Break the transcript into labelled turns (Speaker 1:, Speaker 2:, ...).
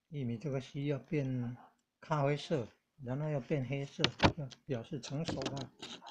Speaker 1: 玉米这个须要变咖啡色，然后要变黑色，要表示成熟了。